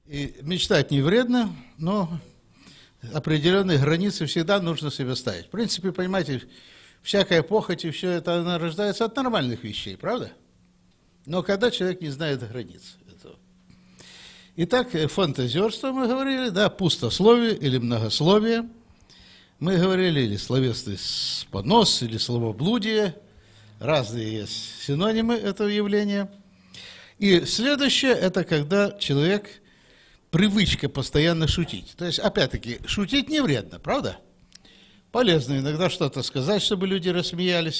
И мечтать не вредно, но определенные границы всегда нужно себе ставить. В принципе, понимаете, всякая похоть и все это, она рождается от нормальных вещей, правда? Но когда человек не знает границ этого. Итак, фантазерство мы говорили, да, пустословие или многословие. Мы говорили, или словесный понос, или словоблудие. Разные есть синонимы этого явления. И следующее, это когда человек, привычка постоянно шутить. То есть, опять-таки, шутить не вредно, правда? Полезно иногда что-то сказать, чтобы люди рассмеялись.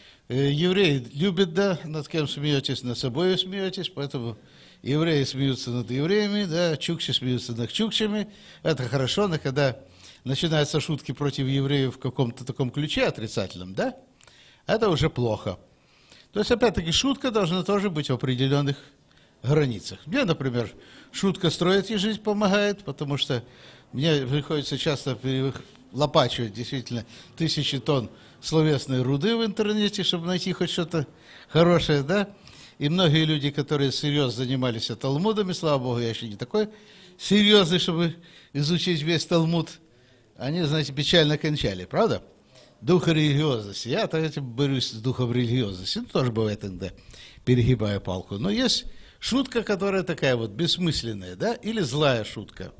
Евреи любят, да, над кем смеетесь, над собой смеетесь, поэтому евреи смеются над евреями, да, чукчи смеются над чукчами. Это хорошо, но когда начинаются шутки против евреев в каком-то таком ключе отрицательном, да, это уже плохо. То есть, опять-таки, шутка должна тоже быть в определенных границах. Мне, например, шутка «Строить и жизнь» помогает, потому что мне приходится часто лопачивать действительно тысячи тонн словесной руды в интернете, чтобы найти хоть что-то хорошее, да. И многие люди, которые серьезно занимались Талмудами, слава Богу, я еще не такой серьезный, чтобы изучить весь Талмуд, они, знаете, печально кончали, правда? Дух религиозности. Я этим борюсь с духом религиозности. Ну, тоже бывает иногда, перегибая палку. Но есть шутка, которая такая вот бессмысленная, да, или злая шутка.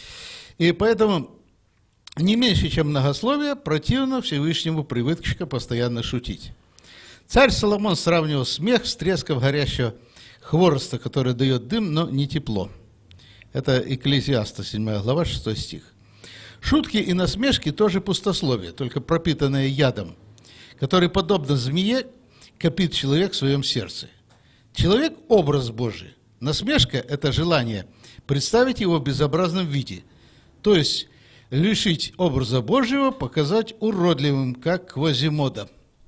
И поэтому не меньше, чем многословие, противно Всевышнему привычка постоянно шутить. Царь Соломон сравнивал смех с треском горящего хвороста, который дает дым, но не тепло. Это Экклезиаста, 7 глава, 6 стих. Шутки и насмешки тоже пустословие, только пропитанное ядом, который, подобно змее, копит человек в своем сердце. Человек – образ Божий. Насмешка – это желание представить его в безобразном виде, то есть лишить образа Божьего, показать уродливым, как Квазимода.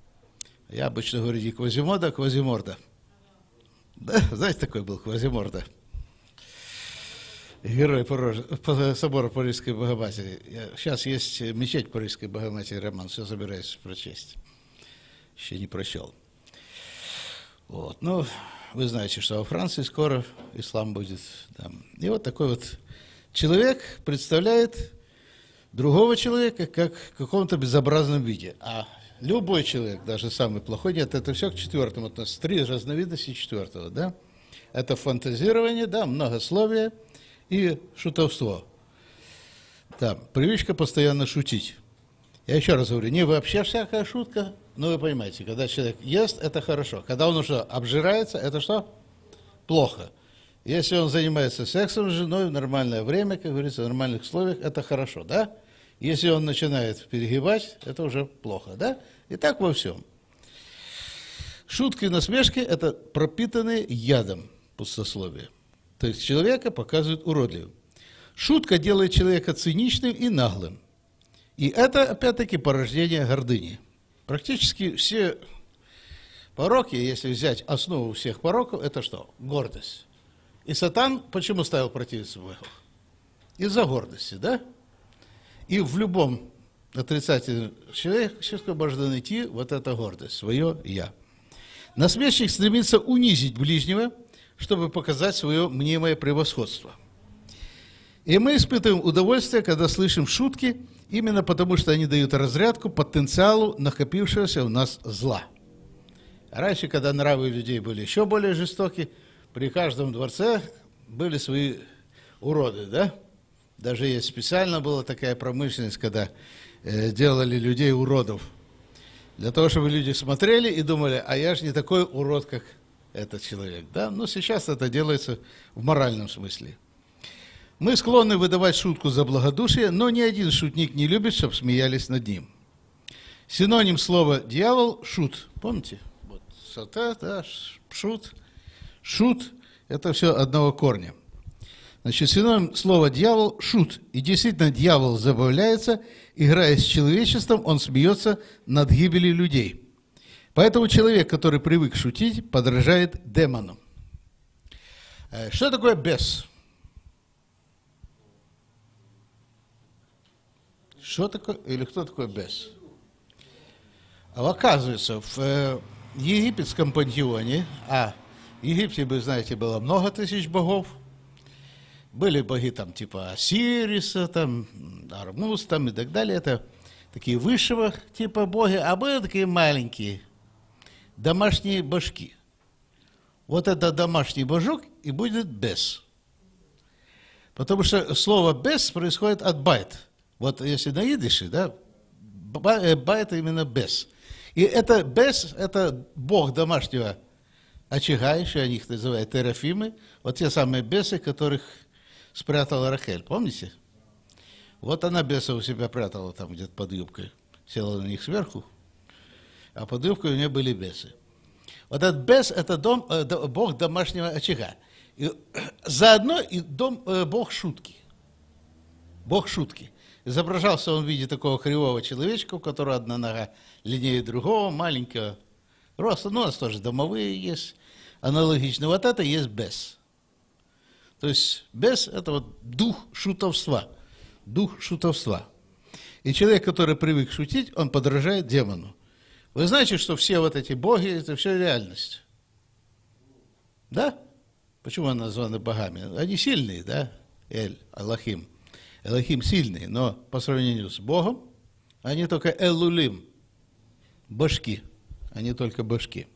Я обычно говорю не Квазимода, а Квазиморда. Да, знаете, такой был Квазиморда. Герой собора Парижской Богоматери. Сейчас есть мечеть Парижской Богоматери, роман, все собираюсь прочесть. Еще не прочел. Вот. Ну, вы знаете, что во Франции скоро ислам будет там. И вот такой вот человек представляет другого человека как в каком-то безобразном виде. А любой человек, даже самый плохой, нет, это все к четвертому относится. 3 разновидности четвертого, да? Это фантазирование, да, многословие и шутовство. Да, привычка постоянно шутить. Я еще раз говорю, не вообще всякая шутка, но вы понимаете, когда человек ест, это хорошо. Когда он уже обжирается, это что? Плохо. Если он занимается сексом с женой в нормальное время, как говорится, в нормальных условиях, это хорошо, да? Если он начинает перегибать, это уже плохо, да? И так во всем. Шутки и насмешки – это пропитанные ядом пустословие. То есть человека показывают уродливым. Шутка делает человека циничным и наглым. И это, опять-таки, порождение гордыни. Практически все пороки, если взять основу всех пороков, это что? Гордость. И Сатан почему ставил противиться Богу? Из-за гордости, да? И в любом отрицательном человеке можно найти вот эту гордость, свое «я». Насмешник стремится унизить ближнего, чтобы показать свое мнимое превосходство. И мы испытываем удовольствие, когда слышим шутки, именно потому, что они дают разрядку потенциалу накопившегося у нас зла. Раньше, когда нравы людей были еще более жестоки, при каждом дворце были свои уроды, да? Даже есть специально была такая промышленность, когда делали людей уродов. Для того, чтобы люди смотрели и думали, а я же не такой урод, как этот человек, да? Но сейчас это делается в моральном смысле. Мы склонны выдавать шутку за благодушие, но ни один шутник не любит, чтобы смеялись над ним. Синоним слова «дьявол» – «шут». Помните? Вот, сота, да, «шут». «Шут» – это все одного корня. Значит, синоним слова «дьявол» – «шут». И действительно, дьявол забавляется, играя с человечеством, он смеется над гибелью людей. Поэтому человек, который привык шутить, подражает демону. Что такое бес? Что такое, или кто такой бес? Оказывается, в египетском пантеоне, в Египте, вы знаете, было много тысяч богов, Были боги там типа Осириса, там, Армуз там, и так далее. Это такие высшего типа боги, а были такие маленькие, домашние божки. Вот это домашний божок и будет бес. Потому что слово бес происходит от байт. Вот если на идише, да, байт именно бес. И это бес, это бог домашнего очага, еще они их называют терафимы. Вот те самые бесы, которых спрятала Рахель, помните? Вот она беса у себя прятала там где-то под юбкой. Села на них сверху, а под юбкой у нее были бесы. Вот этот бес – это бог домашнего очага. И заодно и бог шутки. Бог шутки. Изображался он в виде такого кривого человечка, у которого одна нога длиннее другого, маленького роста. Ну, у нас тоже домовые есть, аналогично. Вот это и есть бес. То есть бес – это вот дух шутовства. Дух шутовства. И человек, который привык шутить, он подражает демону. Вы знаете, что все вот эти боги – это все реальность? Да? Почему они названы богами? Они сильные, да? Эль, Аллахим. Элохим сильный, но по сравнению с Богом, они только Элулим, башки, они только башки.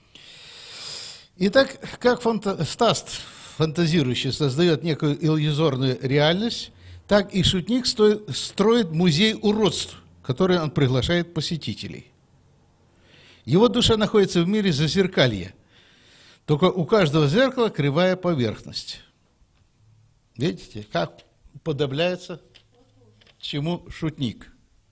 Итак, как фантаст, фантазирующий, создает некую иллюзорную реальность, так и шутник строит музей уродств, в который он приглашает посетителей. Его душа находится в мире зазеркалья, только у каждого зеркала кривая поверхность. Видите, как уподобляется чему шутник.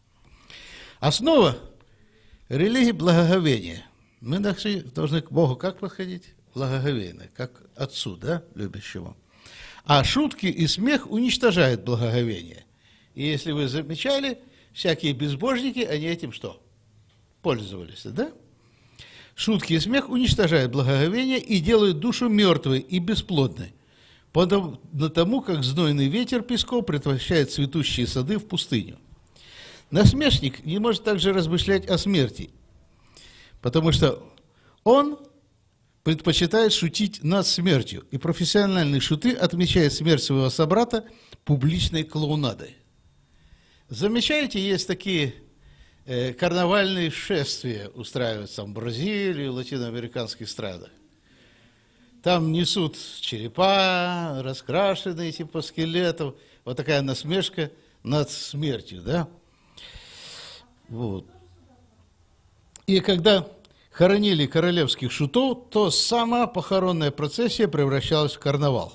Основа религии – благоговение. Мы должны к Богу как подходить? Благоговейно, как Отцу, да, любящему. А шутки и смех уничтожают благоговение. И если вы замечали, всякие безбожники, они этим что? Пользовались, да? Шутки и смех уничтожают благоговение и делают душу мертвой и бесплодной. Потому как знойный ветер песков превращает цветущие сады в пустыню. Насмешник не может также размышлять о смерти, потому что он предпочитает шутить над смертью, и профессиональные шуты отмечают смерть своего собрата публичной клоунадой. Замечаете, есть такие карнавальные шествия устраиваются в Бразилии, в латиноамериканских странах. Там несут черепа, раскрашенные типа скелетов. Вот такая насмешка над смертью, да? Вот. И когда хоронили королевских шутов, то сама похоронная процессия превращалась в карнавал.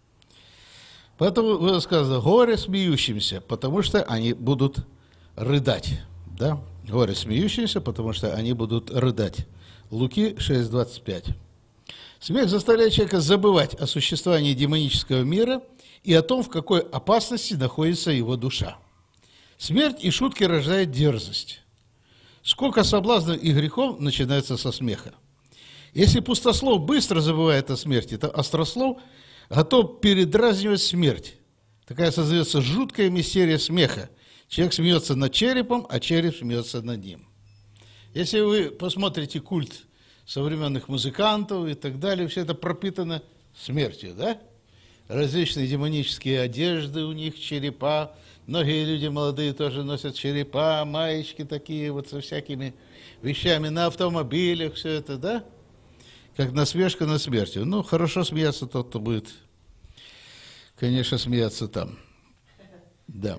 Поэтому было сказано «горе смеющимся», потому что они будут рыдать. Да? Горе смеющимся, потому что они будут рыдать. Луки 6:25. Смех заставляет человека забывать о существовании демонического мира и о том, в какой опасности находится его душа. Смерть и шутки рождают дерзость. Сколько соблазнов и грехов начинается со смеха. Если пустослов быстро забывает о смерти, то острослов готов передразнивать смерть. Такая создается жуткая мистерия смеха. Человек смеется над черепом, а череп смеется над ним. Если вы посмотрите культ современных музыкантов и так далее, все это пропитано смертью, да? Различные демонические одежды у них, черепа. Многие люди молодые тоже носят черепа, маечки такие вот со всякими вещами на автомобилях, все это, да? Как насмешка над смертью. Ну, хорошо смеяться тот, кто будет, конечно, смеяться там. Да.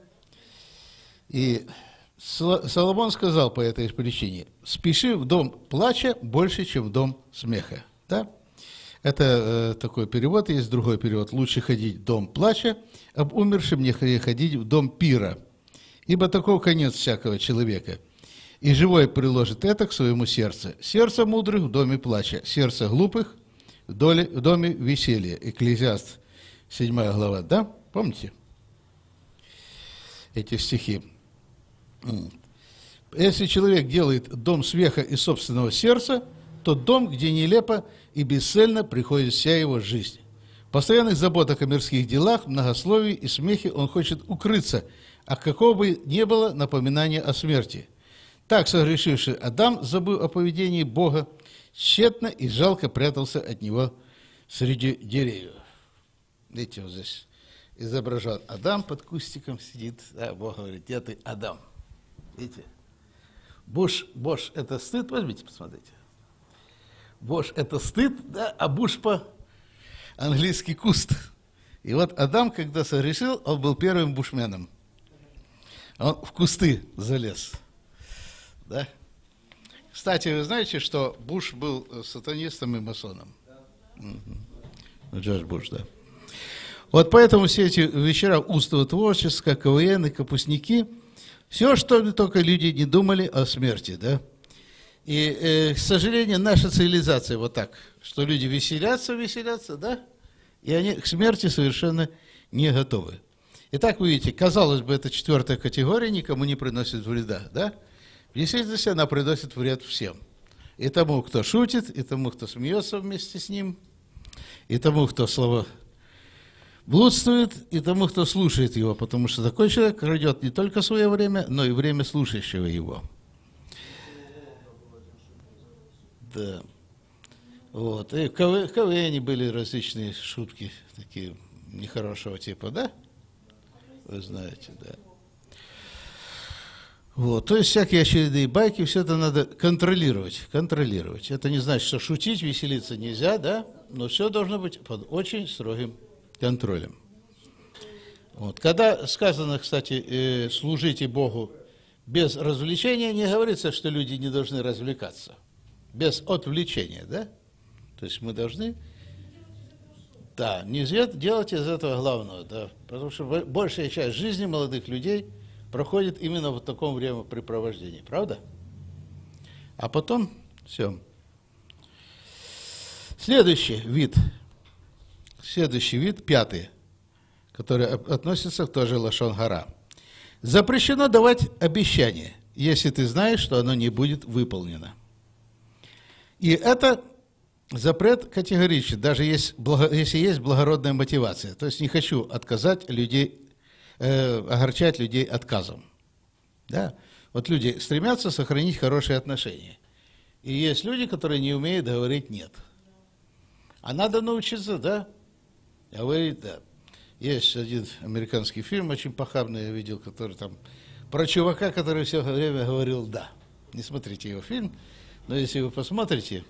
И Соломон сказал по этой причине: спеши в дом плача больше, чем в дом смеха. Да? Это такой перевод, есть другой перевод. Лучше ходить в дом плача, об умершем не ходить в дом пира. Ибо таков конец всякого человека. И живой приложит это к своему сердцу. Сердце мудрых в доме плача, сердце глупых в доме веселья. Экклезиаст 7 глава, да? Помните эти стихи? Если человек делает дом смеха из собственного сердца, то дом, где нелепо и бесцельно приходит вся его жизнь. В постоянных заботах о мирских делах, многословии и смехе он хочет укрыться, а какого бы ни было напоминания о смерти. Так согрешивший Адам, забыв о поведении Бога, тщетно и жалко прятался от него среди деревьев. Видите, вот здесь изображен Адам под кустиком сидит, да, Бог говорит, где ты, Адам? Видите? Бош – это стыд, возьмите, посмотрите. Бош – это стыд, да, а буш по-английски куст. И вот Адам, когда согрешил, он был первым бушменом. Он в кусты залез. Да? Кстати, вы знаете, что Буш был сатанистом и масоном? Угу. Джордж Буш, да. Вот поэтому все эти вечера творчества, КВН и капустники, все, что только люди не думали о смерти, да. И, к сожалению, наша цивилизация вот так, что люди веселятся, да, и они к смерти совершенно не готовы. Итак, вы видите, казалось бы, это 4-я категория, никому не приносит вреда, да? В действительности она приносит вред всем. И тому, кто шутит, и тому, кто смеется вместе с ним, и тому, кто словоблудствует, и тому, кто слушает его, потому что такой человек крадет не только свое время, но и время слушающего его. Да. Вот. И в КВН были различные шутки такие нехорошего типа, да? Вы знаете, да. Вот. То есть всякие очередные байки, все это надо контролировать. Это не значит, что шутить, веселиться нельзя, да? Но все должно быть под очень строгим контролем. Вот. Когда сказано, кстати, служите Богу без развлечения, не говорится, что люди не должны развлекаться. Без отвлечения, да? То есть мы должны, да, нельзя делать из этого главного, да, потому что большая часть жизни молодых людей проходит именно в таком времяпрепровождении, правда? А потом все. Следующий вид, 5-й, который относится к той же лашон гара. Запрещено давать обещание, если ты знаешь, что оно не будет выполнено. И это запрет категоричен, даже если есть благородная мотивация. То есть не хочу огорчать людей отказом. Да? Вот люди стремятся сохранить хорошие отношения. И есть люди, которые не умеют говорить «нет». А надо научиться, да, говорить «да». Есть один американский фильм, очень похабный, я видел, который там про чувака, который все время говорил «да». Не смотрите его фильм, но если вы посмотрите...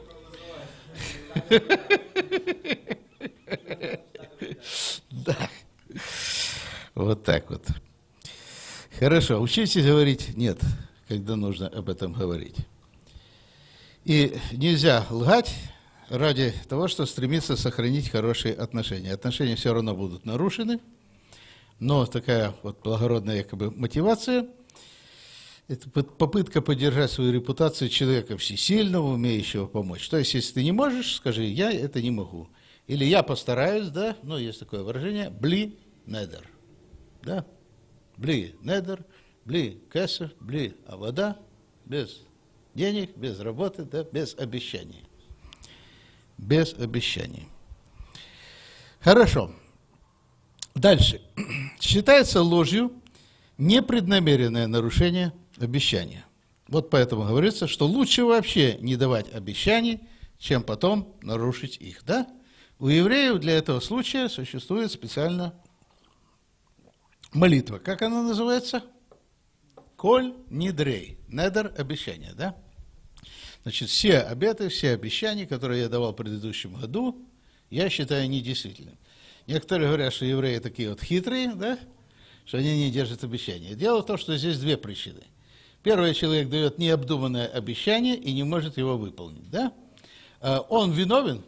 Да. Вот так вот. Хорошо, учитесь говорить «нет», когда нужно об этом говорить. И нельзя лгать ради того, что стремится сохранить хорошие отношения. Отношения все равно будут нарушены, но такая вот благородная якобы мотивация – это попытка поддержать свою репутацию человека всесильного, умеющего помочь. То есть, если ты не можешь, скажи «я это не могу». Или «я постараюсь», да, ну, есть такое выражение «бли недер». Да? Бли недер, бли кесов, бли авода, без денег, без работы, да, без обещаний. Без обещаний. Хорошо. Дальше. Считается ложью непреднамеренное нарушение обещания. Вот поэтому говорится, что лучше вообще не давать обещаний, чем потом нарушить их. Да? У евреев для этого случая существует специально молитва. Как она называется? Коль нидрей. Недер – обещание. Да? Значит, все обеты, все обещания, которые я давал в предыдущем году, я считаю недействительными. Некоторые говорят, что евреи такие вот хитрые, да? Что они не держат обещания. Дело в том, что здесь две причины. Первый человек дает необдуманное обещание и не может его выполнить. Да? Он виновен?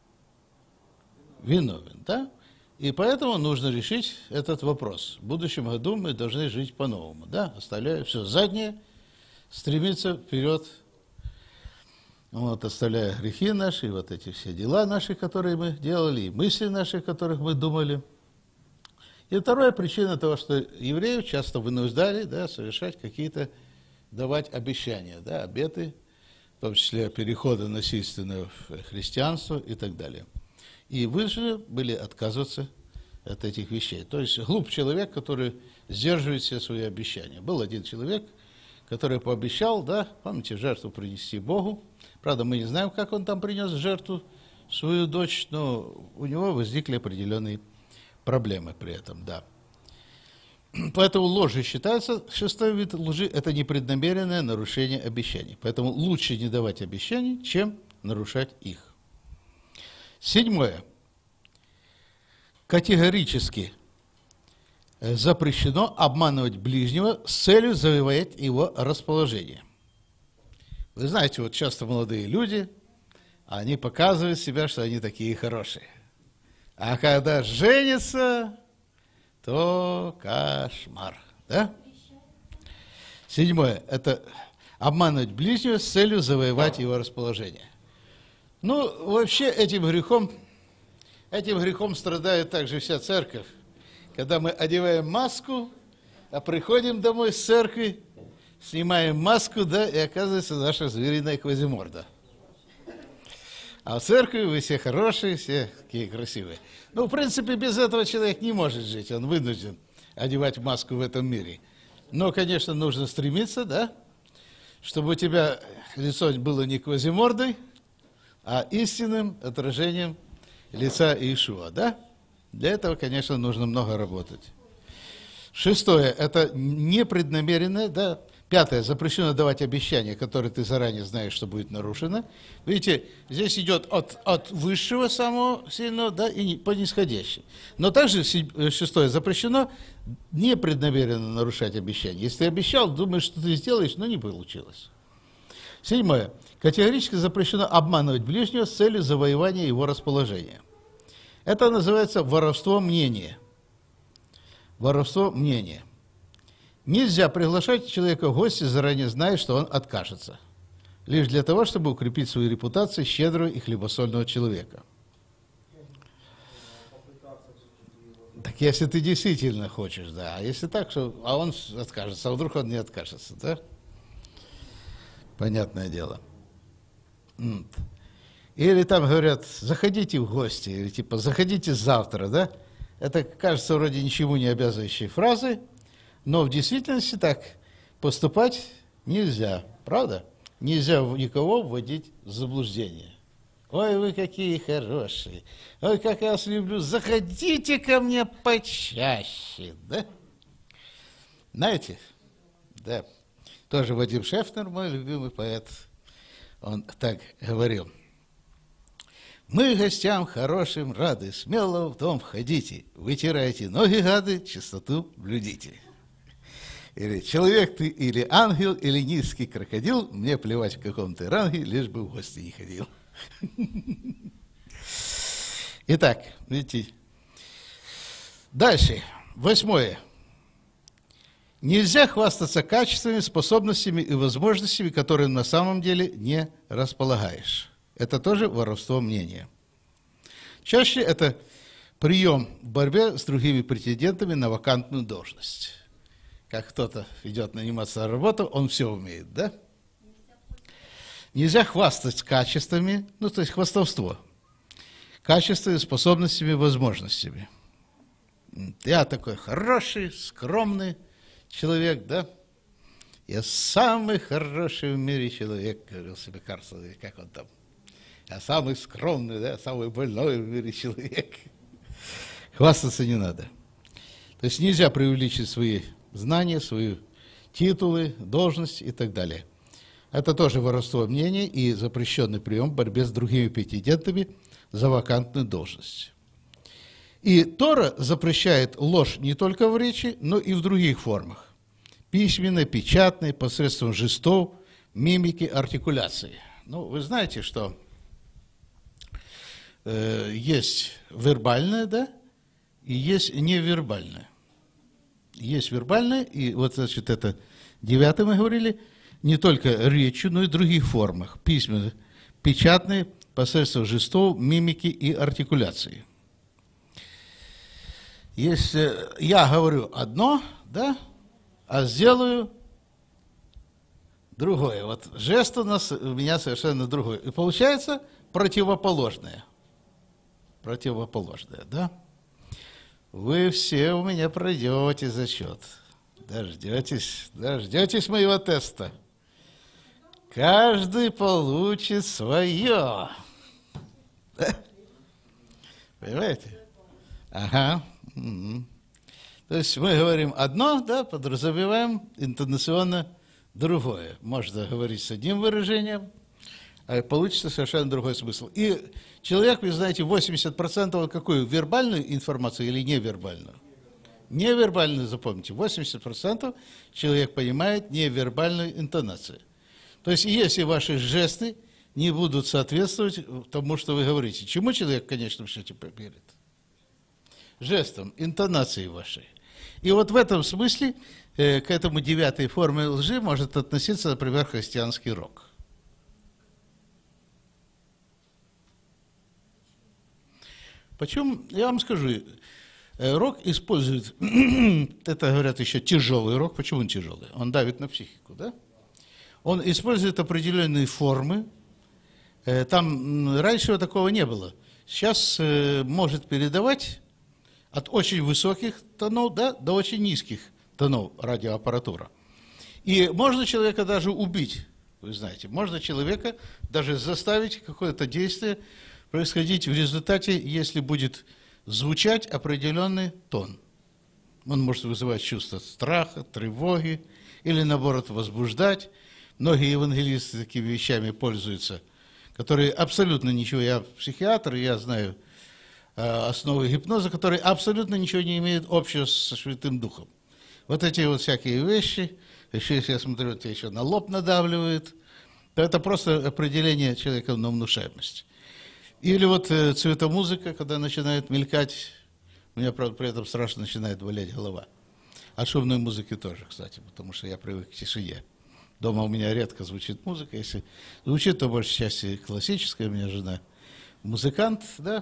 Виновен, да? И поэтому нужно решить этот вопрос. В будущем году мы должны жить по-новому. Да? Оставляя все заднее, стремиться вперед, вот, оставляя грехи наши, и вот эти все дела наши, которые мы делали, и мысли наши, о которых мы думали. И вторая причина того, что евреев часто вынуждали, да, совершать какие-то, давать обещания, да, обеты, в том числе перехода насильственного в христианство и так далее. И вынуждены были отказываться от этих вещей. То есть глуп человек, который сдерживает все свои обещания. Был один человек, который пообещал, да, помните, жертву принести Богу. Правда, мы не знаем, как он там принес жертву свою дочь, но у него возникли определенные проблемы при этом, да. Поэтому ложью считается, шестой вид лжи, это непреднамеренное нарушение обещаний. Поэтому лучше не давать обещаний, чем нарушать их. Седьмое. Категорически запрещено обманывать ближнего с целью завоевать его расположение. Вы знаете, вот часто молодые люди, они показывают себя, что они такие хорошие. А когда женятся, то кошмар. Да? Седьмое. Это обманывать ближнего с целью завоевать его расположение. Ну, вообще этим грехом страдает также вся церковь. Когда мы одеваем маску, а приходим домой с церкви, снимаем маску, да, и оказывается наша звериная квазиморда. А в церкви вы все хорошие, все такие красивые. Ну, в принципе, без этого человек не может жить, он вынужден одевать маску в этом мире. Но, конечно, нужно стремиться, да, чтобы у тебя лицо было не квазимордой, а истинным отражением лица Иешуа, да? Для этого, конечно, нужно много работать. Шестое, это непреднамеренное, да. Пятое, запрещено давать обещания, которые ты заранее знаешь, что будет нарушено. Видите, здесь идет от высшего самого сильного, да, и по нисходящей. Но также, шестое, запрещено непреднамеренно нарушать обещания. Если ты обещал, думаешь, что ты сделаешь, но не получилось. Седьмое, категорически запрещено обманывать ближнего с целью завоевания его расположения. Это называется воровство мнения. Воровство мнения. Нельзя приглашать человека в гости, заранее зная, что он откажется. Лишь для того, чтобы укрепить свою репутацию щедрого и хлебосольного человека. Так если ты действительно хочешь, да. А если так, что, а он откажется, а вдруг он не откажется, да? Понятное дело. Или там говорят, заходите в гости, или типа, заходите завтра, да? Это, кажется, вроде ничему не обязывающие фразы, но в действительности так поступать нельзя, правда? Нельзя никого вводить в заблуждение. Ой, вы какие хорошие, ой, как я вас люблю, заходите ко мне почаще, да? Знаете, да, тоже Вадим Шефнер, мой любимый поэт, он так говорил. Мы гостям хорошим рады, смело в дом входите, вытирайте ноги, гады, чистоту блюдите. Или человек ты, или ангел, или низкий крокодил, мне плевать, в каком ты ранге, лишь бы в гости не ходил. Итак, видите. Дальше, восьмое. Нельзя хвастаться качествами, способностями и возможностями, которые на самом деле не располагаешь. Это тоже воровство мнения. Чаще это прием в борьбе с другими претендентами на вакантную должность. Как кто-то идет наниматься на работу, он все умеет, да? Нельзя хвастать качествами, ну, то есть хвастовство. Качествами, способностями, возможностями. Я такой хороший, скромный человек, да? Я самый хороший в мире человек, говорил себе Карлсон, как он там. Я самый скромный, да, самый больной в мире человек. Хвастаться не надо. То есть нельзя преувеличить свои знания, свои титулы, должность и так далее. Это тоже воровство мнений и запрещенный прием в борьбе с другими претендентами за вакантную должность. И Тора запрещает ложь не только в речи, но и в других формах. Письменной, печатной, посредством жестов, мимики, артикуляции. Ну, вы знаете, что есть вербальное, да, и есть невербальное. Есть вербальное, и вот, значит, это 9 мы говорили, не только речью, но и в других формах. Письменные, печатные, посредством жестов, мимики и артикуляции. Если я говорю одно, да, а сделаю другое. Вот жест у меня совершенно другой. И получается противоположное. Противоположное, да? Вы все у меня пройдете зачет. Дождетесь моего теста. Каждый получит свое. Да? Понимаете? Ага. Мгм. То есть мы говорим одно, да, подразумеваем интонационно другое. Можно говорить с одним выражением, а получится совершенно другой смысл. И человек, вы знаете, 80% какую? Вербальную информацию или невербальную? Невербальную, запомните, 80% человек понимает невербальную интонацию. То есть если ваши жесты не будут соответствовать тому, что вы говорите, чему человек в конечном счете поверит? Жестам, интонации вашей. И вот в этом смысле к этому 9-й форме лжи может относиться, например, христианский рок. Почему? Я вам скажу, рок использует, это говорят еще тяжелый рок. Почему он тяжелый? Он давит на психику, да? Он использует определенные формы. Там раньше такого не было. Сейчас может передавать от очень высоких тонов, да, до очень низких тонов радиоаппаратура. И можно человека даже убить, вы знаете. Можно человека даже заставить какое-то действие происходить в результате, если будет звучать определенный тон. Он может вызывать чувство страха, тревоги или, наоборот, возбуждать. Многие евангелисты такими вещами пользуются, которые абсолютно ничего, я психиатр, я знаю основы гипноза, которые абсолютно ничего не имеют общего со Святым Духом. Вот эти вот всякие вещи, еще если я смотрю, тебя еще на лоб надавливает, то это просто определение человека на внушаемость. Или вот цветомузыка, когда начинает мелькать, у меня, правда, при этом страшно начинает болеть голова. От шумной музыки тоже, кстати, потому что я привык к тишине. Дома у меня редко звучит музыка, если звучит, то большей части классическая, у меня жена музыкант, да.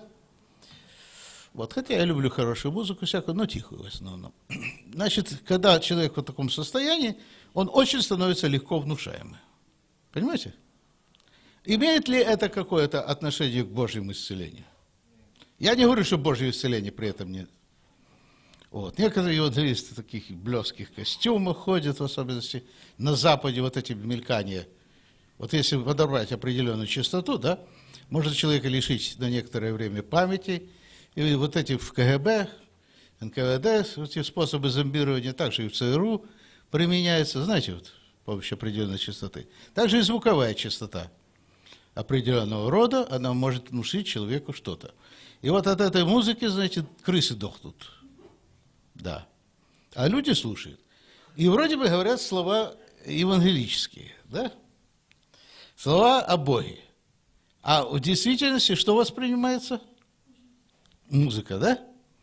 Вот, хотя я люблю хорошую музыку всякую, но тихую в основном. Значит, когда человек в таком состоянии, он очень становится легко внушаемым. Понимаете? Имеет ли это какое-то отношение к Божьему исцелению? Я не говорю, что Божье исцеление при этом нет. Вот. Некоторые евангелисты в таких блеских костюмах ходят, в особенности на Западе, вот эти мелькания. Вот если подобрать определенную частоту, да, может человека лишить на некоторое время памяти. И вот эти в КГБ, НКВД, эти способы зомбирования, также и в ЦРУ применяются, знаете, вот, с помощью определенной частоты. Также и звуковая частота определенного рода, она может внушить человеку что-то. И вот от этой музыки, значит, крысы дохнут. Да. А люди слушают. И вроде бы говорят слова евангелические, да? Слова о Боге. А в действительности что воспринимается? Музыка, да?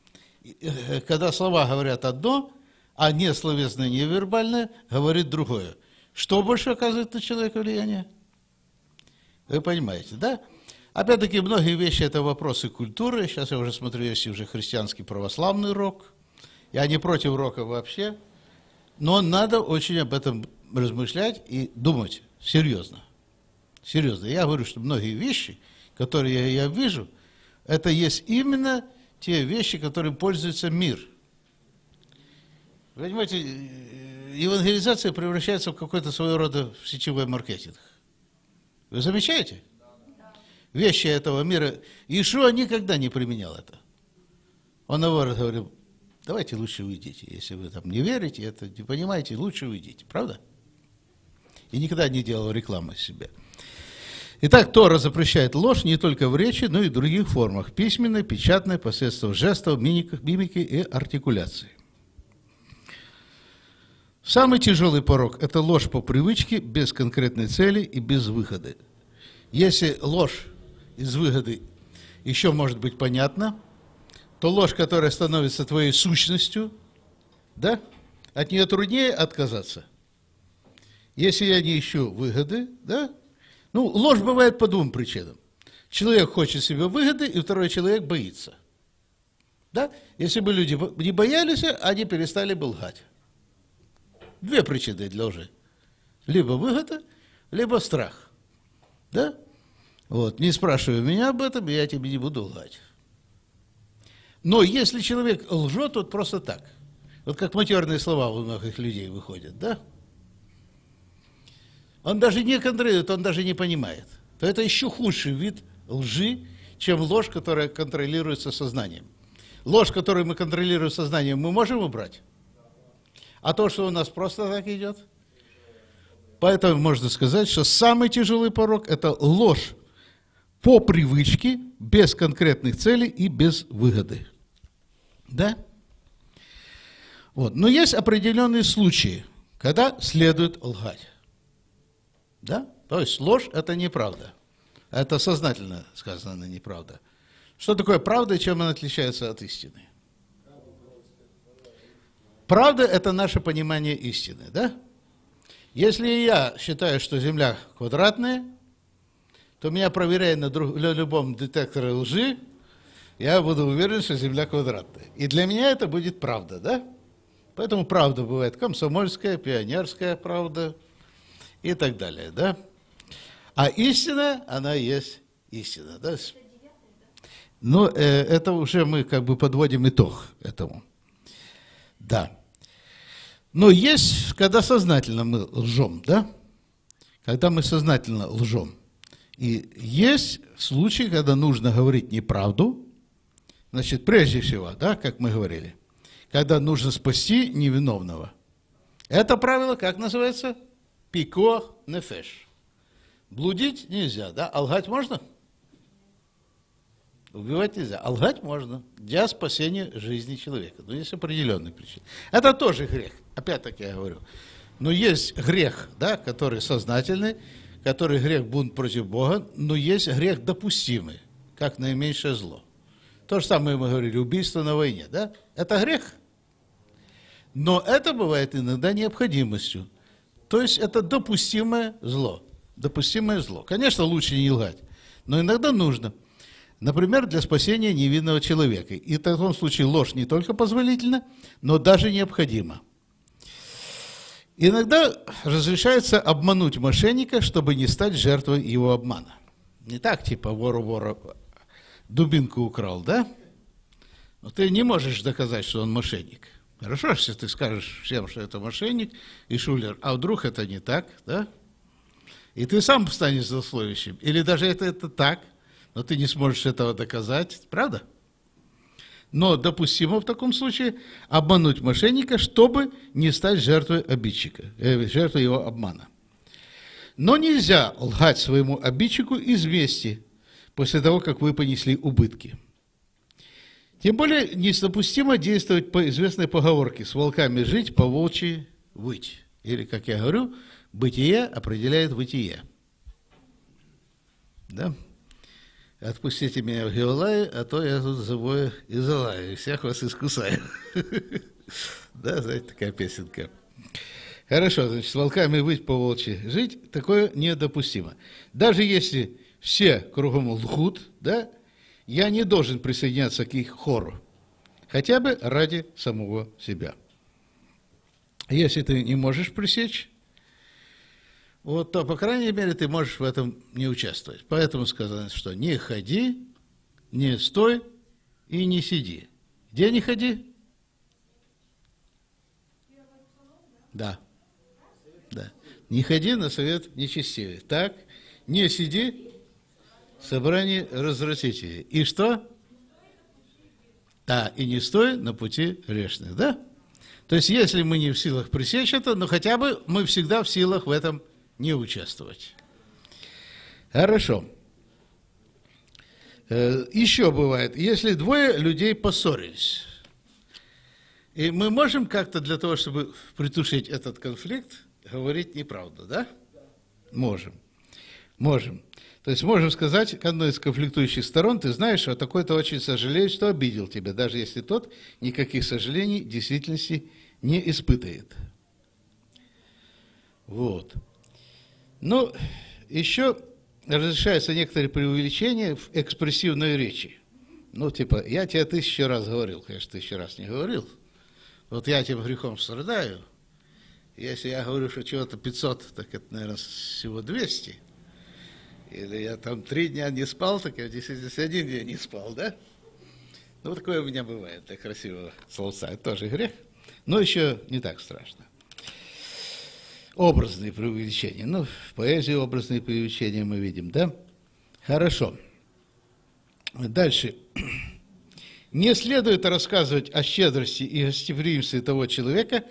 Когда слова говорят одно, а несловесное, невербальное говорит другое. Что больше оказывает на человека влияние? Вы понимаете, да? Опять-таки, многие вещи – это вопросы культуры. Сейчас я уже смотрю, есть уже христианский православный рок. Я не против рока вообще. Но надо очень об этом размышлять и думать серьезно. Серьезно. Я говорю, что многие вещи, которые я вижу, это есть именно те вещи, которыми пользуется мир. Вы понимаете, евангелизация превращается в какой-то своего рода сетевой маркетинг. Вы замечаете? Вещи этого мира. Иешуа никогда не применял это. Он наоборот говорил, давайте лучше уйдите. Если вы там не верите, это не понимаете, лучше уйдите. Правда? И никогда не делал рекламы себе. Итак, Тора запрещает ложь не только в речи, но и в других формах. Письменной, печатной, посредством жестов, мимики и артикуляции. Самый тяжелый порок – это ложь по привычке, без конкретной цели и без выхода. Если ложь из выгоды еще может быть понятна, то ложь, которая становится твоей сущностью, да, от нее труднее отказаться. Если я не ищу выгоды, да, ну, ложь бывает по двум причинам. Человек хочет себе выгоды, и второй человек боится. Да? Если бы люди не боялись, они перестали бы лгать. Две причины для лжи. Либо выгода, либо страх. Да? Вот. Не спрашивай меня об этом, я тебе не буду лгать. Но если человек лжет, то просто так. Вот как матерные слова у многих людей выходят, да? Он даже не контролирует, он даже не понимает. То это еще худший вид лжи, чем ложь, которая контролируется сознанием. Ложь, которую мы контролируем сознанием, мы можем убрать? А то, что у нас просто так идет? Поэтому можно сказать, что самый тяжелый порок – это ложь по привычке, без конкретных целей и без выгоды. Да? Вот. Но есть определенные случаи, когда следует лгать. Да? То есть ложь – это неправда. Это сознательно сказано неправда. Что такое правда и чем она отличается от истины? Правда – это наше понимание истины, да? Если я считаю, что Земля квадратная, то меня, проверяя на любом детекторе лжи, я буду уверен, что Земля квадратная. И для меня это будет правда, да? Поэтому правда бывает комсомольская, пионерская правда и так далее, да? А истина, она есть истина, да? Но это уже мы как бы подводим итог этому. Да. Но есть, когда сознательно мы лжем, да? Когда мы сознательно лжем. И есть случаи, когда нужно говорить неправду. Значит, прежде всего, да, как мы говорили, когда нужно спасти невиновного. Это правило, как называется? Пикох нефеш. Блудить нельзя, да? А лгать можно? Убивать нельзя. А лгать можно для спасения жизни человека. Но есть определенные причины. Это тоже грех. Опять-таки я говорю. Но есть грех, да, который сознательный, который грех бунт против Бога, но есть грех допустимый, как наименьшее зло. То же самое мы говорили, убийство на войне, да? Это грех. Но это бывает иногда необходимостью. То есть это допустимое зло. Допустимое зло. Конечно, лучше не лгать, но иногда нужно. Например, для спасения невинного человека. И в таком случае ложь не только позволительна, но даже необходима. Иногда разрешается обмануть мошенника, чтобы не стать жертвой его обмана. Не так, типа вора дубинку украл, да? Но ты не можешь доказать, что он мошенник. Хорошо, если ты скажешь всем, что это мошенник и шулер, а вдруг это не так, да? И ты сам станешь злословящим. Или даже это так, но ты не сможешь этого доказать, правда? Но допустимо в таком случае обмануть мошенника, чтобы не стать жертвой обидчика, жертвой его обмана. Но нельзя лгать своему обидчику из мести после того, как вы понесли убытки. Тем более недопустимо действовать по известной поговорке «с волками жить, по волчьи выть». Или, как я говорю, бытие определяет бытие. Да? Отпустите меня в Геолае, а то я тут завою и залаю, и всех вас искусаю. Да, знаете, такая песенка. Хорошо, значит, с волками выть, по волчьи жить, такое недопустимо. Даже если все кругом лгут, да, я не должен присоединяться к их хору, хотя бы ради самого себя. Если ты не можешь пресечь, вот, то, по крайней мере, ты можешь в этом не участвовать. Поэтому сказано, что не ходи, не стой и не сиди. Где не ходи? Да. Да. Не ходи на совет нечестивый. Так, не сиди в собрании развратителей. И что? Да, и не стой на пути грешных, да? То есть, если мы не в силах пресечь это, но хотя бы мы всегда в силах в этом не участвовать. Хорошо. Еще бывает, если двое людей поссорились, и мы можем как-то для того, чтобы притушить этот конфликт, говорить неправду, да? Можем. Можем. То есть можем сказать к одной из конфликтующих сторон: ты знаешь, что такой-то очень сожалеет, что обидел тебя, даже если тот никаких сожалений в действительности не испытывает. Вот. Ну, еще разрешаются некоторые преувеличения в экспрессивной речи. Ну, типа, я тебе 1000 раз говорил, конечно, 1000 раз не говорил. Вот я этим грехом страдаю. Если я говорю, что чего-то 500, так это, наверное, всего 200. Или я там 3 дня не спал, так я в действительности 1 день не спал, да? Ну, вот такое у меня бывает, для красивого словца. Это тоже грех, но еще не так страшно. Образные преувеличения. Ну, в поэзии образные преувеличения мы видим, да? Хорошо. Дальше. Не следует рассказывать о щедрости и гостеприимстве того человека,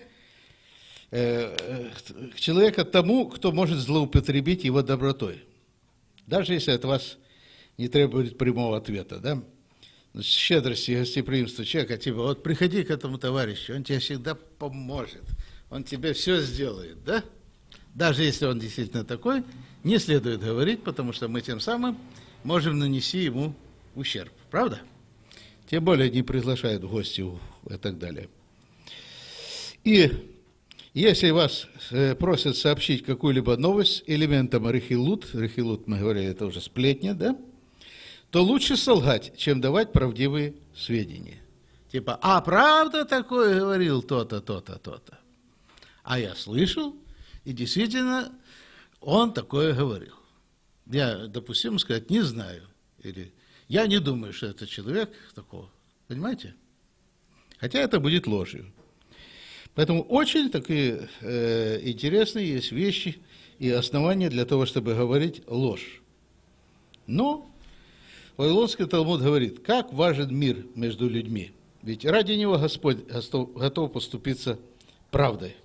тому, кто может злоупотребить его добротой. Даже если от вас не требует прямого ответа, да? Значит, щедрость и гостеприимство человека, типа, вот приходи к этому товарищу, он тебе всегда поможет, он тебе все сделает, да? Даже если он действительно такой, не следует говорить, потому что мы тем самым можем нанести ему ущерб, правда? Тем более не приглашают в гости и так далее. И если вас просят сообщить какую-либо новость элементом рехилут, мы говорили, это уже сплетня, да? То лучше солгать, чем давать правдивые сведения. Типа, а правда такое говорил то-то, то-то, то-то. А я слышал, и действительно он такое говорил. Я, допустим, сказать, не знаю. Или я не думаю, что это человек такого. Понимаете? Хотя это будет ложью. Поэтому очень такие интересные есть вещи и основания для того, чтобы говорить ложь. Но Вавилонский Талмуд говорит, как важен мир между людьми. Ведь ради него Господь готов поступиться правдой.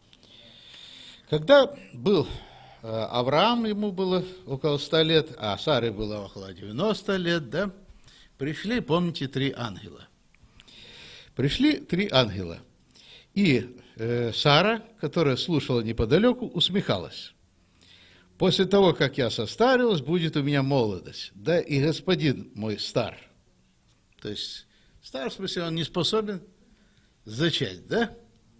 Когда был Авраам, ему было около 100 лет, а Саре было около 90 лет, да, пришли, помните, 3 ангела. Пришли 3 ангела. И Сара, которая слушала неподалеку, усмехалась. После того, как я состарилась, будет у меня молодость. Да и господин мой стар. То есть стар, в смысле, он не способен зачать, да?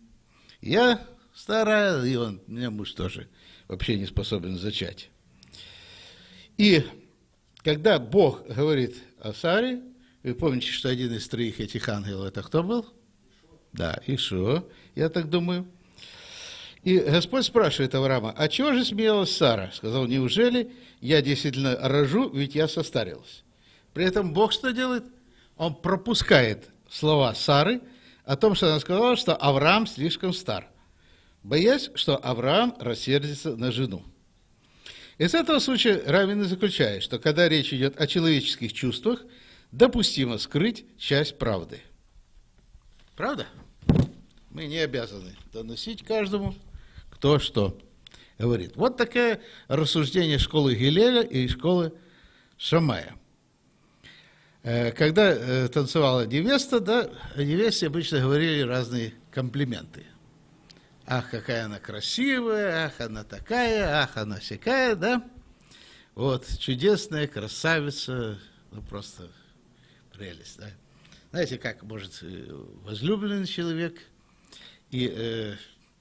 Я старая, и он, у меня муж тоже вообще не способен зачать. И когда Бог говорит о Саре, вы помните, что один из 3 этих ангелов, это кто был? Да, Ишуа, я так думаю. И Господь спрашивает Авраама, а чего же смеялась Сара? Сказал, неужели я действительно рожу, ведь я состарилась. При этом Бог что делает? Он пропускает слова Сары о том, что она сказала, что Авраам слишком стар, боясь, что Авраам рассердится на жену. Из этого случая раввины заключают, что когда речь идет о человеческих чувствах, допустимо скрыть часть правды. Правда? Мы не обязаны доносить каждому, кто что говорит. Вот такое рассуждение школы Гилеля и школы Шамая. Когда танцевала невеста, да, невесте обычно говорили разные комплименты. Ах, какая она красивая, ах, она такая, ах, она сякая, да? Вот, чудесная красавица, ну, просто прелесть, да? Знаете, как может возлюбленный человек и,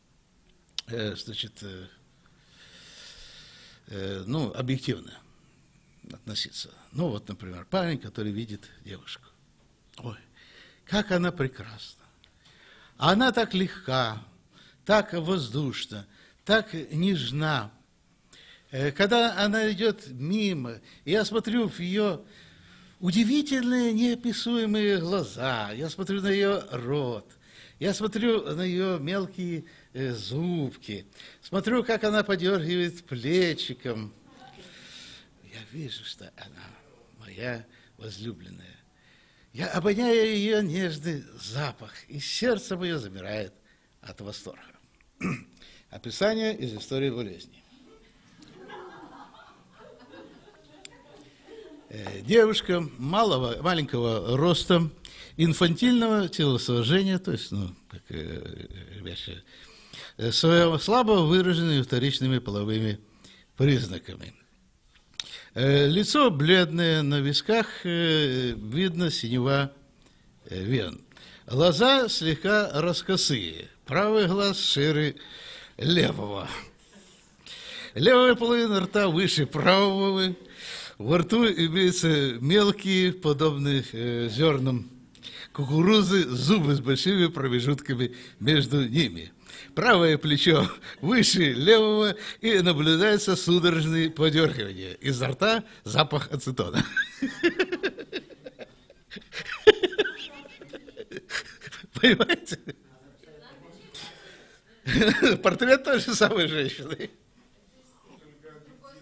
ну, объективно относиться. Ну, вот, например, парень, который видит девушку. Ой, как она прекрасна. Она так легка, так воздушна, так нежна. Когда она идет мимо, я смотрю в ее удивительные, неописуемые глаза, я смотрю на ее рот, я смотрю на ее мелкие зубки, смотрю, как она подергивает плечиком. Я вижу, что она моя возлюбленная. Я обоняю ее нежный запах, и сердце мое замирает от восторга. Описание из истории болезни. Девушка маленького роста, инфантильного телосложения, то есть, ну, как вещи, слабо выраженными вторичными половыми признаками. Лицо бледное, на висках видно синева вен. Глаза слегка раскосые, правый глаз шире левого. Левая половина рта выше правого. Во рту имеются мелкие, подобные зернам кукурузы, зубы с большими промежутками между ними. Правое плечо выше левого, и наблюдается судорожное подергивание. Изо рта запах ацетона. Понимаете? Портрет той же самой женщины.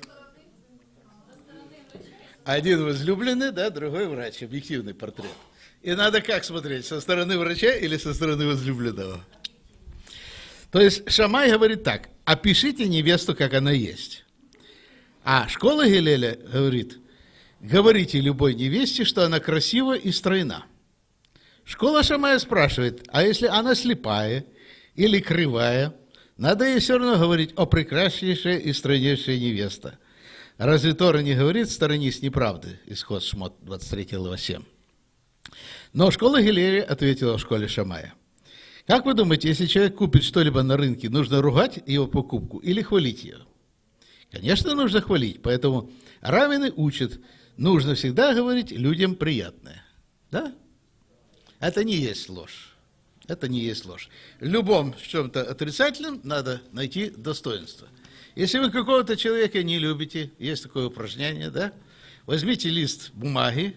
Один возлюбленный, да, другой врач, объективный портрет. И надо как смотреть, со стороны врача или со стороны возлюбленного? То есть Шамай говорит так: опишите невесту, как она есть. А школа Гилеля говорит: говорите любой невесте, что она красива и стройна. Школа Шамая спрашивает: а если она слепая или кривая, надо ей все равно говорить: о прекраснейшая и стройнейшая невеста. Разве Тора не говорит: сторонись неправды? Исход Шмот 23 глава 7. Но школа Гилеля ответила в школе Шамая: как вы думаете, если человек купит что-либо на рынке, нужно ругать его покупку или хвалить ее? Конечно, нужно хвалить, поэтому раввины учат: нужно всегда говорить людям приятное. Да? Это не есть ложь. Это не есть ложь. В любом чем-то отрицательном надо найти достоинство. Если вы какого-то человека не любите, есть такое упражнение, да? Возьмите лист бумаги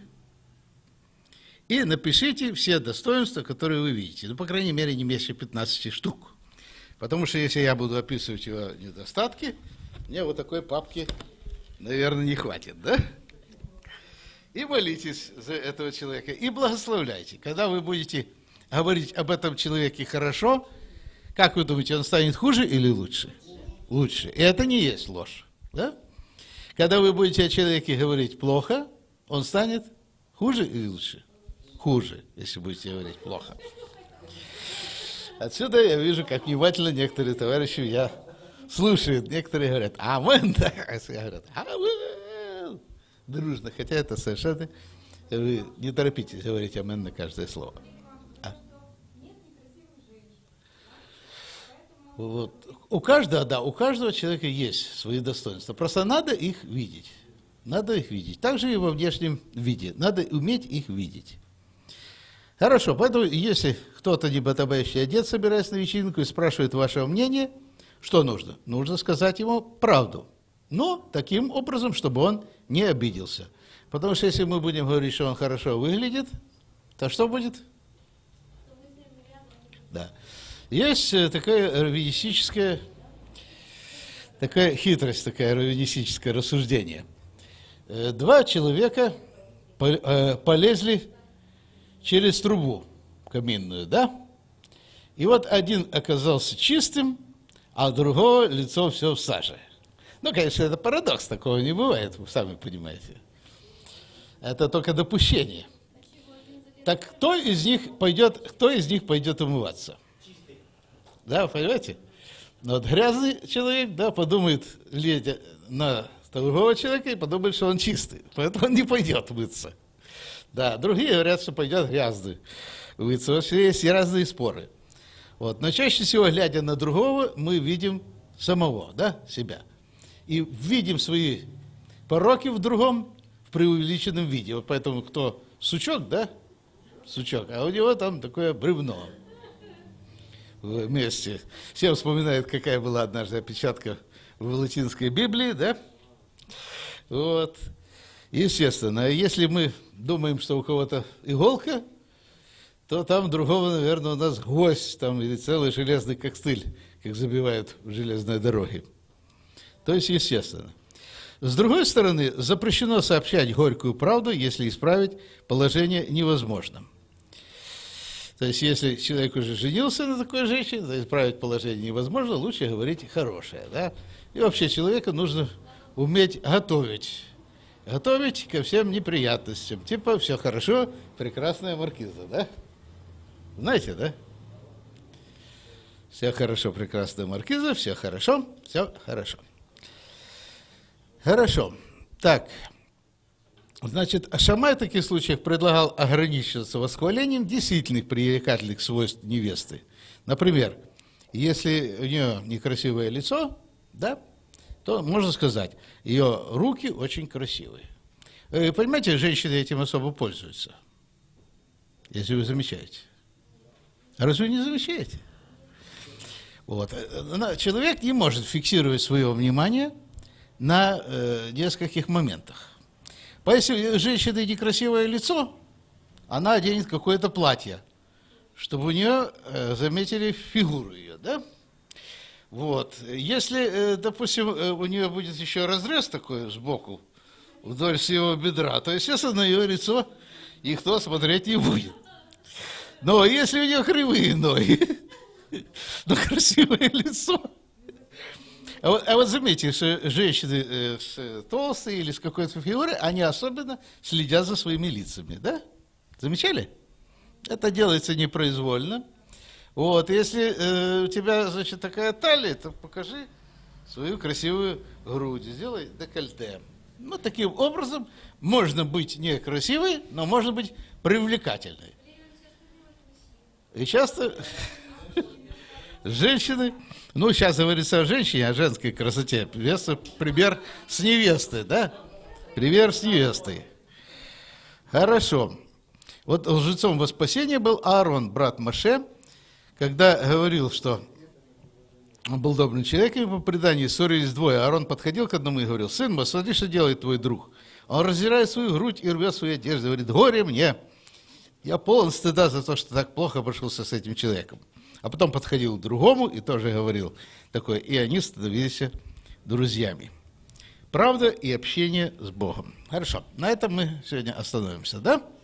и напишите все достоинства, которые вы видите. Ну, по крайней мере, не меньше 15 штук. Потому что если я буду описывать его недостатки, мне вот такой папки, наверное, не хватит, да? И молитесь за этого человека, и благословляйте. Когда вы будете говорить об этом человеке хорошо, как вы думаете, он станет хуже или лучше? Лучше. И это не есть ложь, да? Когда вы будете о человеке говорить плохо, он станет хуже или лучше? Хуже, если будете говорить плохо. Отсюда я вижу, как внимательно некоторые товарищи меня слушают. Некоторые говорят: амен, да, а все говорят: амен. Дружно, хотя это совершенно... Вы не торопитесь говорить амен на каждое слово. Вот. У каждого человека есть свои достоинства. Просто надо их видеть. Надо их видеть. Также и во внешнем виде. Надо уметь их видеть. Хорошо, поэтому если кто-то не богобоящий одет, собираясь на вечеринку, и спрашивает вашего мнения, что нужно? Нужно сказать ему правду. Но таким образом, чтобы он не обиделся. Потому что если мы будем говорить, что он хорошо выглядит, то что будет? Да. Есть такая раввинистическая, такая хитрость, такое раввинистическое рассуждение. Два человека полезли через трубу каминную, да? И вот один оказался чистым, а другого лицо все в саже. Ну, конечно, это парадокс, такого не бывает, вы сами понимаете. Это только допущение. Так кто из них пойдет умываться? Да, понимаете? Но вот грязный человек, да, подумает, глядя на другого человека, и подумает, что он чистый. Поэтому он не пойдет мыться. Да, другие говорят, что пойдет грязный мыться. Вообще есть разные споры. Вот. Но чаще всего, глядя на другого, мы видим самого, да, себя. И видим свои пороки в другом, в преувеличенном виде. Вот поэтому кто сучок, да, сучок, а у него там такое бревно вместе. Все вспоминают, какая была однажды опечатка в латинской Библии, да? Вот. Естественно, если мы думаем, что у кого-то иголка, то там другого, наверное, у нас гвоздь там, или целый железный костыль, как забивают в железной дороге. То есть, естественно. С другой стороны, запрещено сообщать горькую правду, если исправить положение невозможно. То есть, если человек уже женился на такой женщине, то исправить положение невозможно, лучше говорить хорошее. Да? И вообще человеку нужно уметь готовить. Готовить ко всем неприятностям. Типа, все хорошо, прекрасная маркиза, да? Знаете, да? Все хорошо, прекрасная маркиза, все хорошо, все хорошо. Хорошо. Так. Значит, Шамай в таких случаях предлагал ограничиваться восхвалением действительных привлекательных свойств невесты. Например, если у нее некрасивое лицо, да, то можно сказать, ее руки очень красивые. Вы понимаете, женщины этим особо пользуются, если вы замечаете. Разве не замечаете? Вот. Человек не может фиксировать свое внимание на нескольких моментах. Если у женщины некрасивое лицо, она оденет какое-то платье, чтобы у нее заметили фигуру ее, да? Вот. Если, допустим, у нее будет еще разрез такой сбоку, вдоль всего бедра, то, естественно, ее лицо никто смотреть не будет. Но если у нее кривые ноги, но красивое лицо. А вот заметьте, что женщины толстые или с какой-то фигурой, они особенно следят за своими лицами, да? Замечали? Это делается непроизвольно. Вот, если у тебя, значит, такая талия, то покажи свою красивую грудь, сделай декольте. Ну, таким образом можно быть не красивой, но можно быть привлекательной. И часто женщины, ну, сейчас говорится о женщине, о женской красоте, пример с невестой, да? Пример с невестой. Хорошо. Вот лжецом во спасение был Аарон, брат Моше, когда говорил, что он был добрым человеком, и по преданию ссорились двое. Аарон подходил к одному и говорил: сын мой, смотри, что делает твой друг. Он раздирает свою грудь и рвет свою одежду, говорит: горе мне, я полон стыда за то, что так плохо обошелся с этим человеком. А потом подходил к другому и тоже говорил такое, и они становились друзьями. Правда и общение с Богом. Хорошо, на этом мы сегодня остановимся, да?